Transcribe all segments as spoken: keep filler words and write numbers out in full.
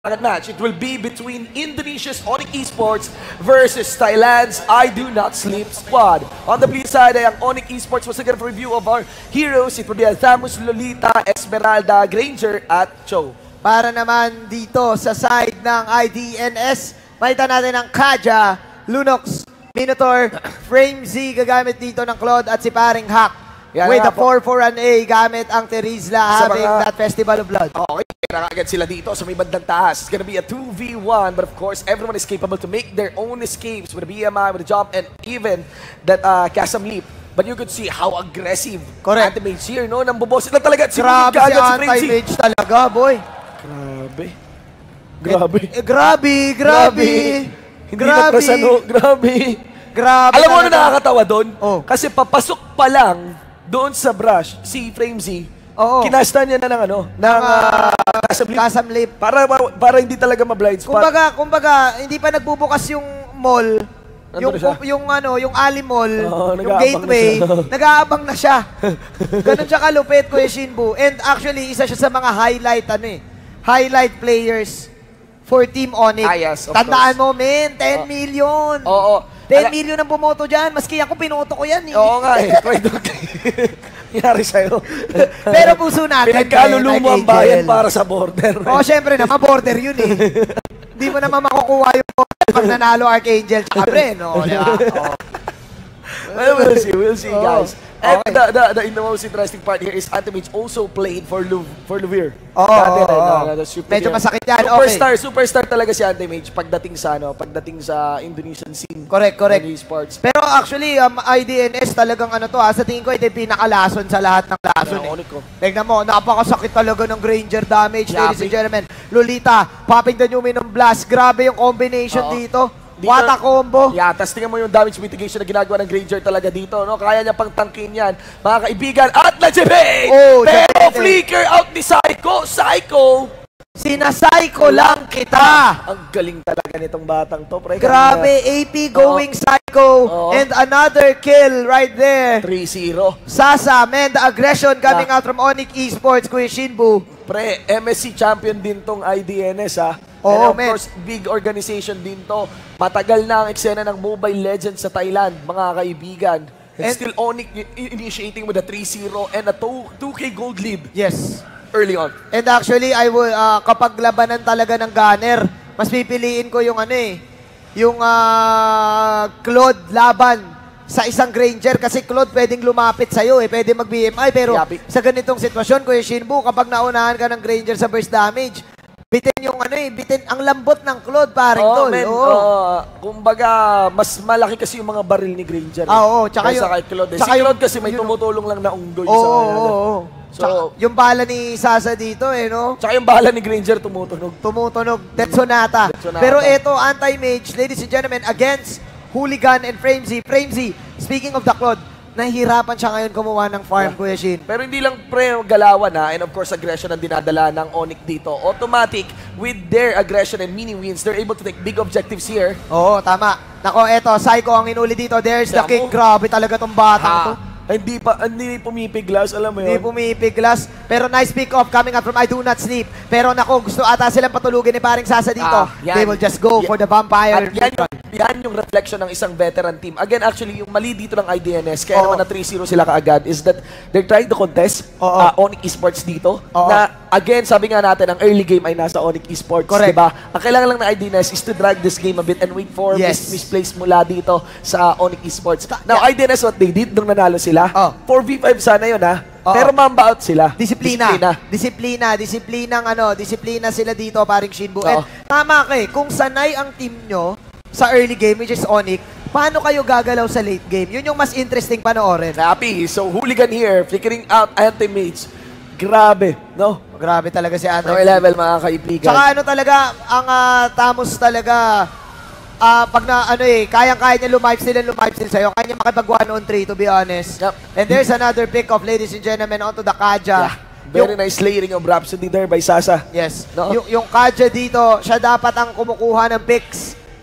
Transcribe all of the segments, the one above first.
match. It will be between Indonesia's Onyx Esports versus Thailand's I Do Not Sleep squad. On the blue side ay ang Onyx Esports. Once again, for review of our heroes, it will be Thamus, Lolita, Esmeralda, Granger, at Cho. Para naman dito sa side ng I D N S, makita natin ang Kaja, Lunox, Minotaur, Frame Z gagamit dito ng Claude at si paring Hack. Yan with the four four and A gamit ang Terizla having mga, that Festival of Blood. Okay, kaya agad sila dito sa may bandang taas. It's gonna be a two v one, but of course, everyone is capable to make their own escapes with the B M I, with the jump, and even that uh, Chasm Leap. But you could see how aggressive Anti-Mage here, no? Nambobosit lang talaga. Grabe si Anti-Mage talaga, boy. Grabe. Grabe. Eh, eh, grabe, grabe. Hindi naprasano, grabe. Grabe. Alam mo na nakakatawa doon? Oh. Kasi papasok pa lang doon sa brush, si Frame Z, oo, kinasta niya na ng ano, ng uh, Chasm Leap. Chasm Leap. Para, para hindi talaga ma-blind spot. Kumbaga, kumbaga, hindi pa nagbubukas yung mall, Nandun yung, yung, yung, ano, yung alley mall, oh, yung gateway, nag-aabang na siya. Ganun siya kalupit, Kuya Shinbu. And actually, isa siya sa mga highlight, ano eh, highlight players for Team Onyx. Ah, yes, tandaan course. mo, men, ten oh. million. Oo. Oh, oh. ten million ang bumoto dyan. Maski ako, pinoto ko yan eh. Oo nga eh. Nangyari sa'yo. Pero puso natin. Pinagkalulumo ang bayan para sa border. Oo, syempre naman, border yun eh. Hindi mo naman makukuha yung border pag nanalo Archangel tsaka Bren. Oo, diba? Oo. Well, we'll see. We'll see, oh. guys. And okay. the, the, the, the most interesting part here is Anti-Mage also played for Lu for Luvir. Oo, oh, oh, oh. Medyo masakit yan. Superstar, okay. superstar talaga si Anti-Mage pagdating sa ano, pagdating sa Indonesian scene. Correct, correct. Esports. Pero actually, um, I D N S talagang ano to, ha, sa tingin ko ito yung pinakalason sa lahat ng lason. Yeah, eh. Tignan mo, napakasakit talaga ng Granger damage, yeah, ladies and gentlemen. Lolita, popping the Numinum Blast. Grabe yung combination uh -oh. dito. Dito, Wata combo. Yeah, tas tingnan mo yung damage mitigation na ginagawa ng Granger talaga dito, no? Kaya niya pang tangkin yan, mga kaibigan. At na-jibate! Oh, pero flicker out ni Psycho! Psycho! Sinasayko lang kita! Ang galing talaga nitong batang to, pre. Grabe, A P going oh. Psycho. Oh. And another kill right there. three zero. Sasa, man, the aggression coming yeah. out from Onyx Esports, Kuya Shinbu. Pre, M S C champion din tong I D N S, ha? Oh, and of man. course, big organization din to. Matagal na ang eksena ng Mobile Legends sa Thailand, mga kaibigan. And, and still Onyx initiating with a three zero and a two K gold lead. Yes. Early on. And actually, I will, uh, kapag labanan talaga ng gunner, mas pipiliin ko yung ano eh, yung uh, Claude laban sa isang Granger kasi Claude pwedeng lumapit sa'yo eh, pwede mag-B M I pero Yabi. sa ganitong sitwasyon, Kuya Shinbu, kapag naunahan ka ng Granger sa burst damage, bitin yung ano eh, bitin ang lambot ng Claude, paring oh, tol. Man, oh, uh, kumbaga, mas malaki kasi yung mga baril ni Granger. Ah, oo, oh, tsaka yung, kay Claude. Eh. Tsaka si Claude yung, kasi may tumutulong lang na unggoy oh, sa kanya. Oo, oh, oh. So, tsaka, yung bala ni Sasa dito eh, no? Tsaka yung bala ni Granger tumutunog. Tumutunog. Tetsonata. Tetsonata. Pero ito, Anti-Mage, ladies and gentlemen, against Hooligan and Frame Z. Frame Z, speaking of the Claude, nahihirapan siya ngayon kumuha ng farm, yeah. Kuya Shin. Pero hindi lang pre galawan ha, and of course aggression ang dinadala ng Onyx dito. Automatic, with their aggression and mini wins, they're able to take big objectives here. Oo, tama. Nako, eto, Psycho ang inuli dito. There's the king. Grabe talaga tong batang to. Hindi pa, hindi pumipiglas, alam mo yun? Hindi pumipiglas. Pero nice pick off coming out from I Do Not Sleep. Pero nako, gusto ata silang patulugin ni paring Sasa dito. Ah, They will just go yeah. for the vampire. At yan yung, yan yung reflection ng isang veteran team. Again, actually, yung mali dito ng I D N S, kaya oh. naman na three zero sila kaagad, is that they're trying to contest oh, oh. Uh, Onyx Esports dito. Oh, na, again, sabi nga natin, ang early game ay nasa Onyx Esports. Correct. Diba? Ang kailangan lang ng I D N S is to drag this game a bit and wait for yes. mis misplace mula dito sa Onyx Esports. Now, yeah. I D N S, what they did, nung nanalo sila, oh. four v five sana yun, ha? Oo. Pero mamba out sila. Disiplina. Disiplina. Disiplina. Disiplinang ano, disiplina sila dito, paring Shinbu. And tama ka eh, kung sanay ang team nyo sa early game, which is Onyx, paano kayo gagalaw sa late game? Yun yung mas interesting panoorin. Happy. So, Hooligan here, flickering out Anti-Mage. Grabe, no? Grabe talaga si Anti-Mage. No level, mga kaibigan. Tsaka ano talaga, ang uh, Thamus talaga, uh, pag na, ano eh, kayang-kaya niya lumipes sila, lumipes sila sa'yo. Kaya niya makipag one on three, to be honest. Yep. And there's another pick of, ladies and gentlemen, onto the Kaja. Yeah. Very yung, nice layering of Rhapsody there by Sasa. Yes. No? Yung, yung Kaja dito, siya dapat ang kumukuha ng picks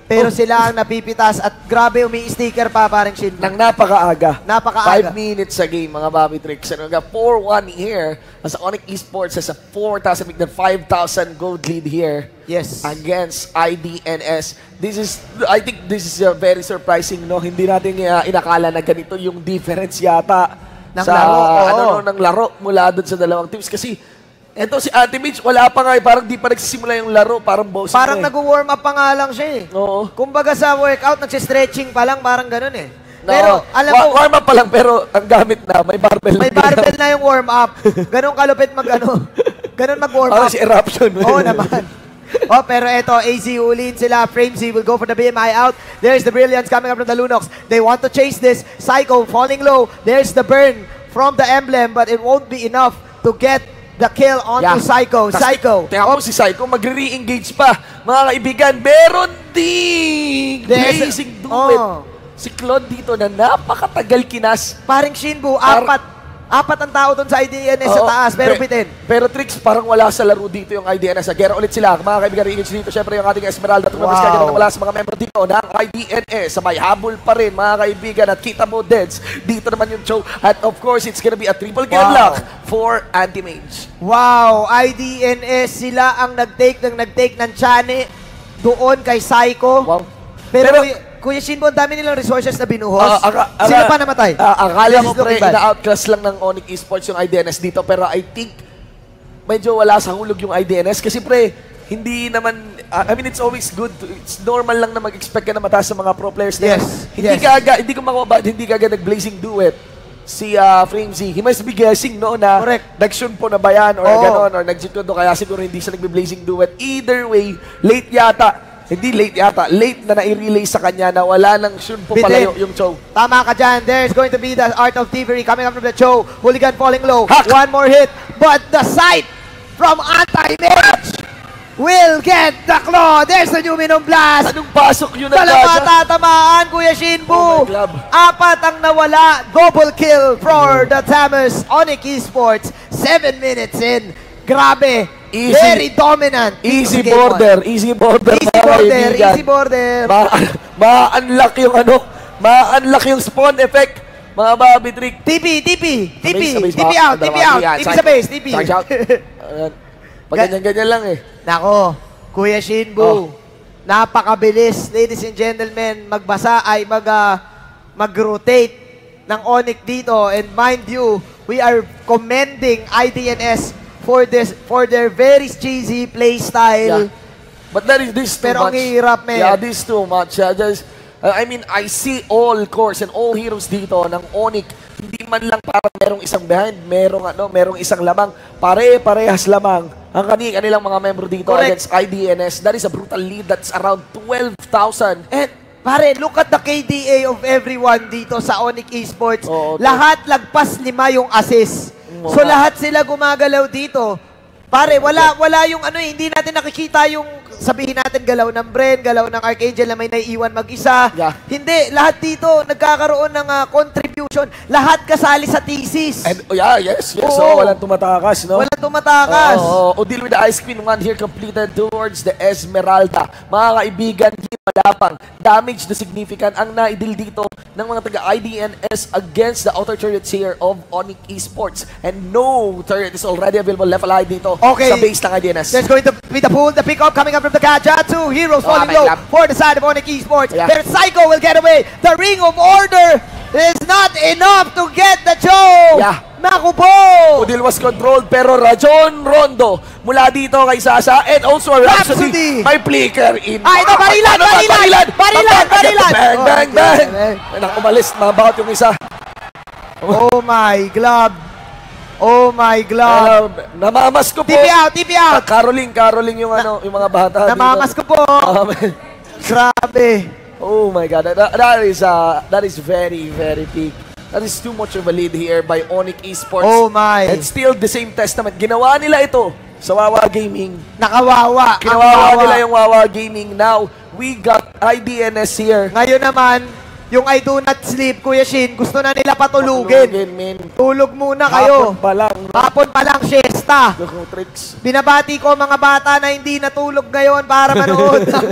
Pero Oh. sila ang napipitas at grabe umi-sticker pa parang Shinbu. Nang napakaaga. Napakaaga. Five minutes sa game, mga Bobby Tricks. Ano nga, four one here. As Onyx Esports has a four thousand, five thousand gold lead here. Yes. Against I D N S. This is, I think this is uh, very surprising, no? Hindi natin uh, inakala na ganito yung difference yata Ng sa laro, oo. ano no, ng laro mula doon sa dalawang teams. Kasi eto si Ate Mitch, wala pa nga, eh, parang di pa nagsisimula yung laro, parang bossing Parang na eh. nag-warm up pa nga lang siya eh. Oo. Kumbaga sa workout, nagsi-stretching pa lang, parang ganun eh. No, Pero alam wa- mo, warm up pa lang, pero ang gamit na, may barbell. may barbell na yung warm up. Ganun kalupit mag ano. Ganun mag-warm Parang up. si Eruption. Oo naman. Oh, pero eto, A Z ulin sila. Framesy will go for the B M I out. There's the Brilliance coming up from the Lunox. They want to chase this. Psycho falling low. There's the burn from the emblem, but it won't be enough to get the kill onto Psycho. Tas- Psycho. Tingnan mo si Psycho, magre-re-engage pa. Mga kaibigan, meron ding There's- blazing duet. Oh. Si Claude dito na napakatagal kinas. Paring Shinbu, Par- apat. Apat ang tao doon sa I D N S sa Oo, taas, pero pe- bitin. Pero Tricks, parang wala sa laro dito yung I D N S. Gera ulit sila. Mga kaibigan, re-engage dito. Siyempre yung ating Esmeralda. Tumabas Wow. ka na wala sa mga member dito ng I D N S. Sabay habol pa rin, mga kaibigan. At kita mo, Deads. Dito naman yung show. At of course, it's gonna be a triple kill Wow. block for Anti-Mage. Wow, I D N S sila ang nag-take ng nag-take ng Chane doon kay Psycho. Wow. Pero, Pero- Kuya, Kuya Shinbo, ang dami nilang resources na binuhos. Ah, aka- aka- Sila pa namatay. Ah, akala This ko is pre, looking bad. ina-outclass lang ng Onyx Esports yung I D N S dito. Pero I think, medyo wala sa hulog yung I D N S. Kasi pre, hindi naman, uh, I mean, it's always good. To, it's normal lang na mag-expect ka na mataas sa mga pro players na yan. Yes, Hindi yes. ka agad, hindi ko makuha ba, hindi ka agad nag-blazing duet si uh, Framesy. He must be guessing, no, na Correct. nag-shun po na ba yan, or Oo. gano'n, or nag-jitudo, kaya siguro hindi siya nag-blazing duet. Either way, late yata. Hindi late yata, late na nai-relay sa kanya na wala nang shun po Bitin. palayo yung show. Tama ka dyan. There's going to be the Art of Thievery coming up from the Cho. Hooligan falling low. Hack. One more hit. But the sight from Anti-Mage will get the claw. There's the Numinum Blast. Anong pasok yun Dalawa agad? tatamaan, Kuya Shinbu. Oh my God. Apat ang nawala. Double kill for the Tamas Onyx Esports. Seven minutes in. Grabe. Easy. Very dominant. Easy Game border, one. easy border. Easy mga border. kaibigan. Easy border. Ma- Ma-unlock yung ano, ma-unlock yung spawn effect, mga Bobby Trick. T P, T P, T P, Sa base, T P sa out, base, T P dalawa. out, Yan, T P charge sa base, T P. Charge out. Ayan. Pag ganyan-ganyan lang eh. Nako, Kuya Shinbu, Oh. napakabilis, ladies and gentlemen, magbasa ay mag, ah, mag-rotate ng Onyx dito. And mind you, we are commending I D N S for this for their very cheesy play style. Yeah. But that is this too Pero ang much. hirap, man. Yeah, this too much. Yeah, just, uh, I mean, I see all cores and all heroes dito ng Onyx. Hindi man lang parang merong isang behind, merong ano, merong isang lamang. Pare-parehas lamang ang kani kanilang mga membro dito Correct. against I D N S. That is a brutal lead. That's around twelve thousand. And pare, look at the K D A of everyone dito sa Onyx Esports. Oo, lahat lagpas lima yung assist. Oo. So lahat sila gumagalaw dito. Pare, wala wala yung ano eh, hindi natin nakikita yung sabihin natin galaw ng Bren, galaw ng Archangel na may naiiwan mag-isa. Yeah. Hindi, lahat dito nagkakaroon ng ah, contribution. Lahat kasali sa thesis. And, oh, yeah, yes, yes. Oo. So, walang tumatakas, no? Walang tumatakas. Oo, Odil with the Ice Queen, one here completed towards the Esmeralda. Mga kaibigan, hindi malapang. Damage na significant ang naidil dito ng mga taga-I D N S against the outer turrets here of Onyx Esports. And no turret is already available left alive dito Okay. sa base ng I D N S. There's going to be the pull, the pick-up coming up from the Kajatsu. Heroes Oh, falling my low God. for the side of Onyx Esports. Yeah. Their Psycho will get away. The Ring of Order is not enough to get the Joe. Yeah. Naku po! Odil was controlled pero Rajon Rondo mula dito kay Sasa and also a Rhapsody. Rhapsody. May flicker in. Ay, ito, barilan, Ano ba? barilan, barilan, barilan. Bang, Oh, bang, okay, bang. okay. Ay, naku, umalis. Mabaut yung isa. Oh my glove. Oh my glove. Uh, namamas ko po. T P out, T P out. Caroling, caroling yung ano, yung mga bata Namamas dito. ko po. Um, Grabe. oh my God, that, that is uh, that is very, very big. That is too much of a lead here by Onyx Esports. Oh my. And still the same testament. Ginawa nila ito sa Wawa Gaming. Nakawawa. Ang Ginawa wawa. nila yung Wawa Gaming. Now, we got I D N S here. Ngayon naman, yung I do not sleep, Kuya Shin, gusto na nila patulugin. Patulugin, men. Tulog muna kayo. Hapon pa lang. No? Hapon pa lang, siesta. Loko, tricks. Binabati ko mga bata na hindi natulog ngayon para manood ng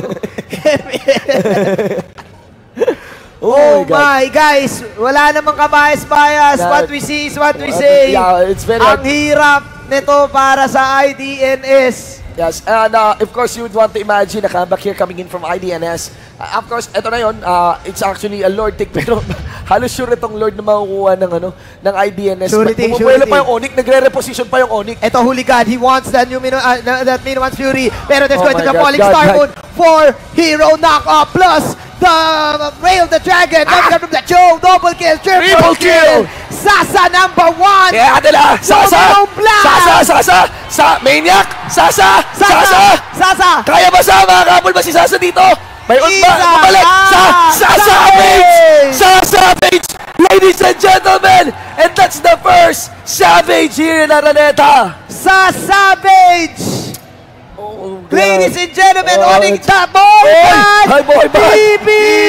Oh, Oh, my God. my, guys, wala namang kabayas-bayas. Yeah. What we see is what we Uh, say. yeah, it's very Ang hirap nito para sa I D N S. Yes, and uh, of course, you would want to imagine a comeback here coming in from I D N S. Uh, of course, eto na yun, uh, it's actually a Lord tick, pero halos sure itong Lord na makukuha ng, ano, ng I D N S. Surety, Bumubuelo surety. pa yung Onyx, nagre-reposition pa yung Onyx. Ito, Hooligan, he wants that new Mino, uh, that Mino wants Fury. Pero there's Oh going to my be a God, falling God, star God. moon for Hero Knockoff plus the Rail the Dragon. Ah! From the Joe, double kill, triple, Triple kill. kill. Sasa number one. Kaya nila, Sasa! Yellow Blast. Sasa! Sasa! Sa Maniac! Sasa! Sasa! Sasa! Sasa! Kaya ba sa mga kabul ba si Sasa dito? May on ba? Isa Bumalik! pa! Sa! Sa Savage! Savage! Sa Savage! Ladies and gentlemen! And that's the first Savage here in Araneta! Sa Savage! Oh, God. Ladies and gentlemen, Oh, owning it's- the boy Oy! band, Hi, boy band! B B!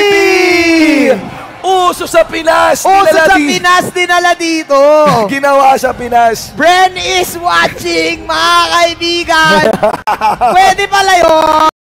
Uso sa Pinas! Uso Dinala sa di- Pinas dinala dito. Ginawa sa Pinas. Bren is watching, mga kaibigan. Pwede pala yun.